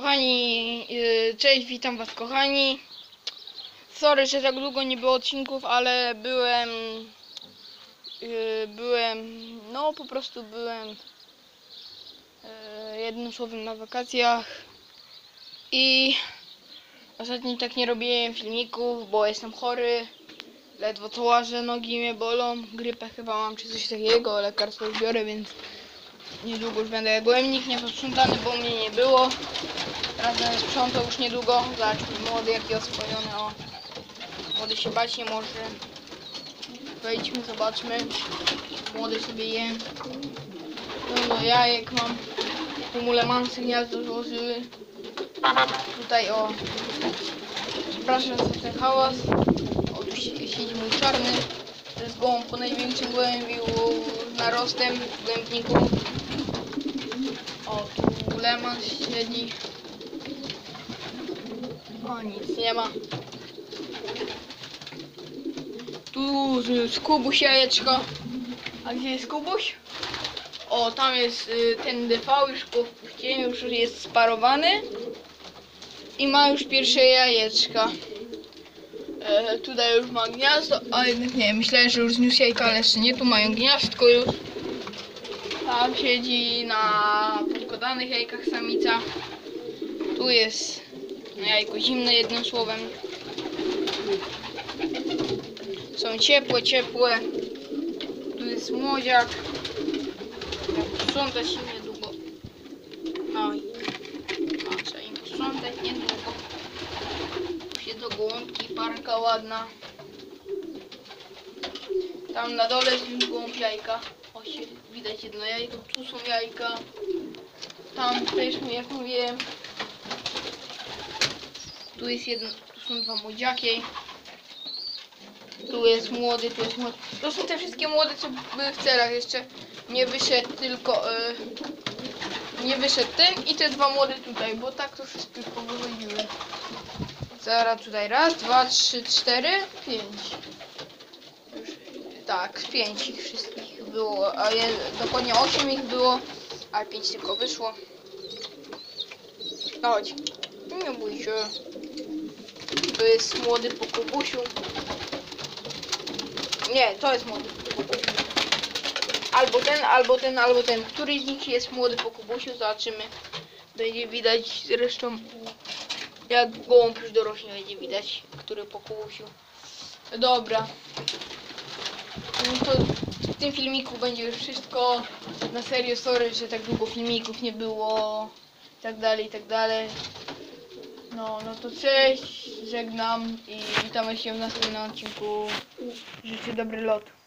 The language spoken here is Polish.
Kochani, cześć, witam was kochani. Sorry, że tak długo nie było odcinków, ale po prostu byłem jednym słowem na wakacjach i ostatnio tak nie robiłem filmików, bo jestem chory, ledwo co łażę, nogi mnie bolą, grypę chyba mam czy coś takiego, lekarstwo już biorę, więc niedługo już będę jak głębnik nieposprzątany, bo mnie nie było. Teraz będę sprzątał już niedługo. Zobaczmy, młody jaki oswojony. O, młody się bać nie może. Wejdźmy, zobaczmy. Młody sobie je. No jajek mam. Mulemansy gniazdo złożyły. Tutaj o. Przepraszam za ten hałas. O, tu siedzi mój czarny. To jest gołąb po największym gołębiu narostem w gołębniku. O, tu lemans siedzi. O, nic nie ma. Tu jest Kubuś jajeczko. A gdzie jest Kubuś? O, tam jest ten DV, już go wpuściłem, już jest sparowany. I ma już pierwsze jajeczka. Tutaj już ma gniazdo, a jednak nie, myślałem, że już zniósł jajka, ale jeszcze nie, tu mają gniazdko już. Tam siedzi na podkładanych jajkach samica. Tu jest jajko zimne, jednym słowem. Są ciepłe. Tu jest młodziak. Ja posprzątać się niedługo. Oj. Trzeba im posprzątać niedługo. Tu się do gołąbki, parka ładna. Tam na dole jest gołąb jajka. O, się widać jedno jajko. Tu są jajka. Tam też, jak mówiłem. Tu jest jedno, tu są dwa młodziaki. Tu jest młody, tu jest młody. To są te wszystkie młode, co były w celach. Jeszcze nie wyszedł tylko nie wyszedł ten i te dwa młode tutaj, bo tak to wszystkie powychodziły. Zaraz tutaj raz, dwa, trzy, cztery, pięć. Już, tak, 5 ich wszystkich było, a dokładnie 8 ich było, ale 5 tylko wyszło. No chodź, nie bój się. To jest młody po Kubusiu. Nie, to jest młody po Kubusiu. Albo ten. Któryś z nich jest młody po Kubusiu, zobaczymy. Będzie widać zresztą, jak gołąb już dorośnie, będzie widać, który po Kubusiu. Dobra. No to w tym filmiku będzie już wszystko. Na serio, sorry, że tak długo filmików nie było. I tak dalej. No to cześć, żegnam i witamy się w następnym odcinku. Życzę dobry lot.